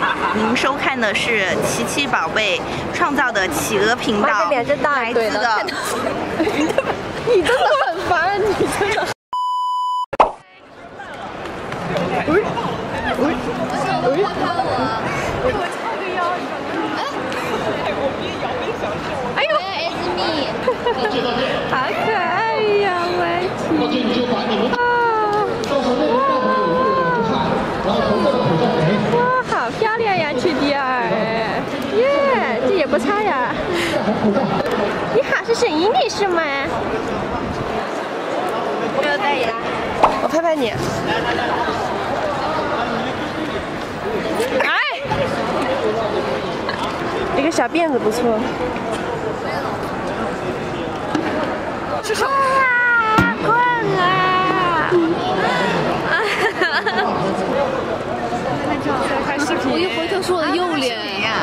您收看的是奇奇宝贝创造的企鹅频道， 脸真大， 来自的。 你真的很烦，你真的。哎呦 ，It's me， 好可爱呀，歪奇。哇，好漂亮呀，曲迪尔！耶，这也不差呀。你好，是沈怡女士吗？没有代言。我拍拍你。哎，一个小辫子不错。是什么？困了。拍视频。我一回头是我的右脸。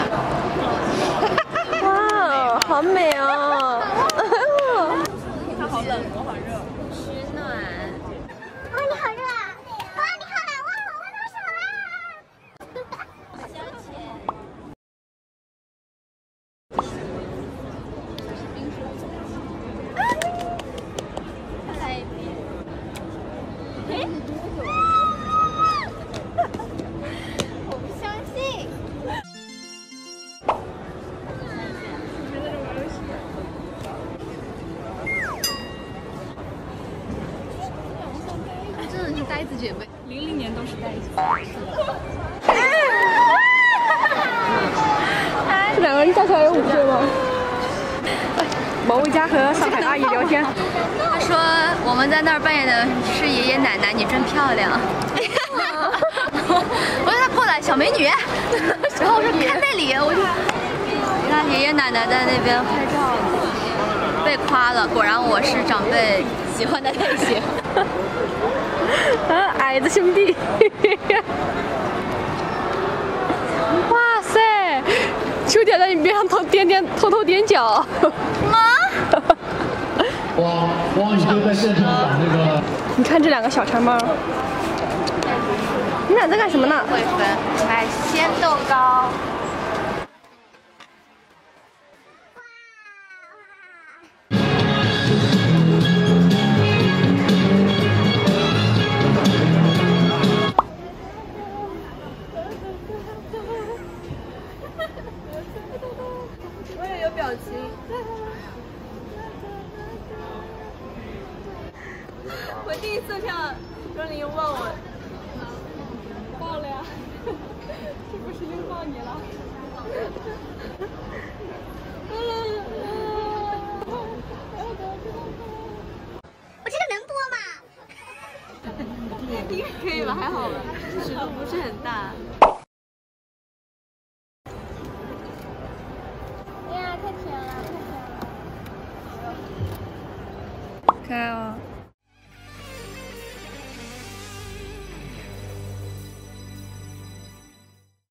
哇，好美哦！它好冷，我好热。取暖。哇，你好热啊！哇，你好冷！哇，我握到手啦！小姐。再来一遍。我不相信。真的是呆子姐妹，00年都是呆子。这两个人加起来有5岁吗？毛维嘉和上海阿姨聊天。 他说我们在那儿扮演的是爷爷奶奶，你真漂亮。我说他过来，小美女。然后我说看那里，我就看爷爷奶奶在那边拍照，被夸了。果然我是长辈喜欢的类型。 矮子兄弟。哇塞，秋姐在你边上偷偷踮脚。 汪宇就在现场把那个。 你看这两个小馋猫，你俩在干什么呢？ 会分买鲜豆糕。 我也有表情。我第一次看若琳拥抱我，抱了呀，是不是拥抱你了？ 我这个能播吗？ 应该可以吧，还好吧，尺度不是很大。 哎呀，太甜了，太甜了。 可爱哦。